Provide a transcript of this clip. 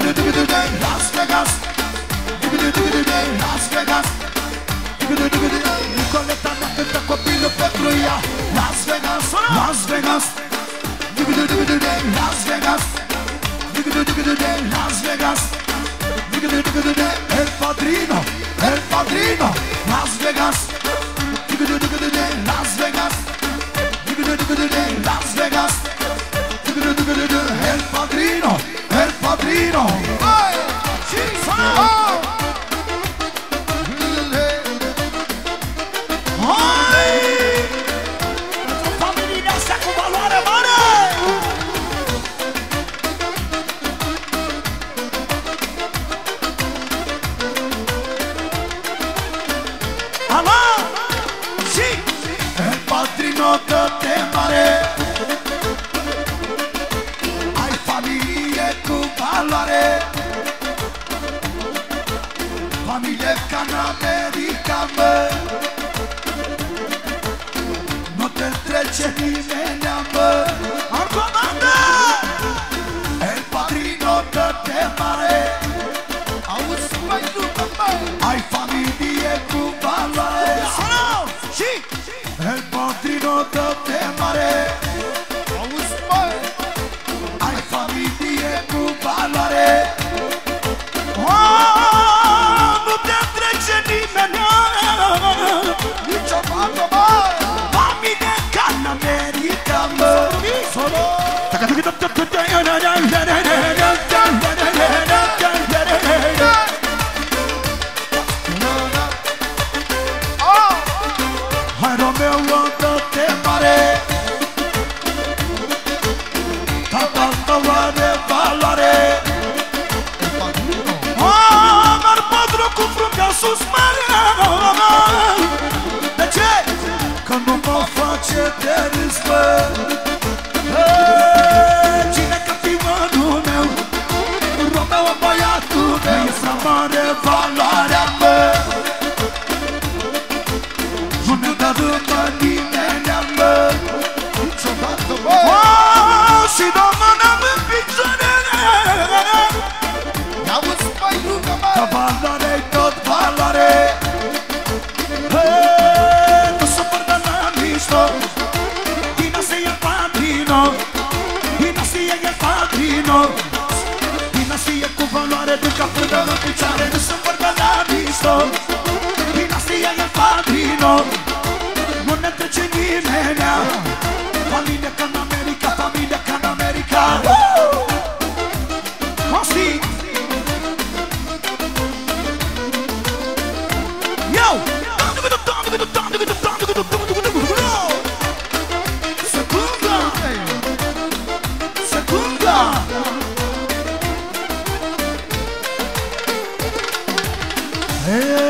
Las Vegas, Las Vegas, Nicoleta ne cântă copilul pentru ea. Las Vegas, Las Vegas, Las Vegas, Las Vegas, El Padrino, El Padrino, Las Vegas, Las Vegas, Las Vegas, El Padrino, El Padrino. Familia asta cu valoare mare. Ala, și El Padrino dă-te mare. Ai familie cu valoare, familie ca în America, mă. Nu te trece nimeni, mă. Arcomandă! El Padrino dă-te mare. Auzi, mai după, mă. Ai familie cu valoare. Și El Padrino dă-te mare. Auzi, mă. Ai familie cu valoare. Nu te trece nimeni niciodată, mă. Familie ca în America, mă. Solo. Hai Romeo, dă-te mare. Tatăl tău are valoare. Dar Padru cu fruntea sus mare. De ce? Că nu mă face de râs, bă. Cine capivanul meu? Romeo, băiatul meu. Este mare valoarea, mă. Nu ne dă după nimeni, mă. Niciodată, bă. Și rămânem în picioare. N-auzi, mai rugă, mă. Că valoare-i tot valoare. Nu se părtă la mișto. Dina se e Padrino. Dina se e Padrino. Dina se e cu valoare din cap până în picioare. Nu se părtă la mișto. Dina se e Padrino. Nu ne trece nimenea. Familia ca în America, familia ca în America. Costi! Yo! Secunda! Secunda! Hey!